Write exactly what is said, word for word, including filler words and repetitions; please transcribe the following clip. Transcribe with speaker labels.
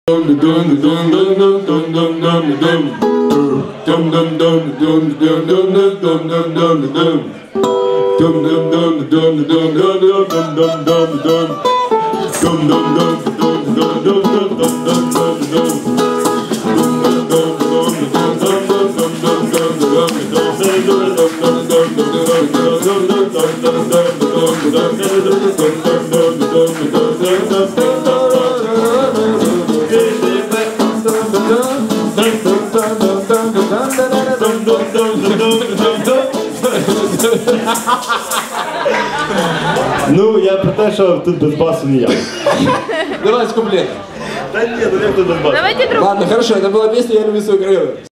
Speaker 1: Ну, я про те, що тут без басу ніяк.
Speaker 2: Давай с куплета.
Speaker 1: Та ні, ну як тут без басу?
Speaker 3: Давайте друг.
Speaker 2: Ладно, хорошо, это была песня «Я люблю свою Украину».